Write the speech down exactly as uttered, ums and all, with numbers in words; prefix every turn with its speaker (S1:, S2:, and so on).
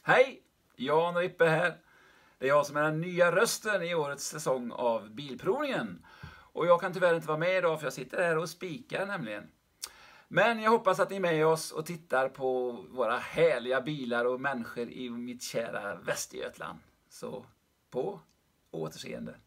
S1: Hej! Jan Rippe här. Det är jag som är den nya rösten i årets säsong av Bilprovningen. Och jag kan tyvärr inte vara med idag för jag sitter här och spikar nämligen. Men jag hoppas att ni är med oss och tittar på våra härliga bilar och människor i mitt kära Västergötland. Så på återseende.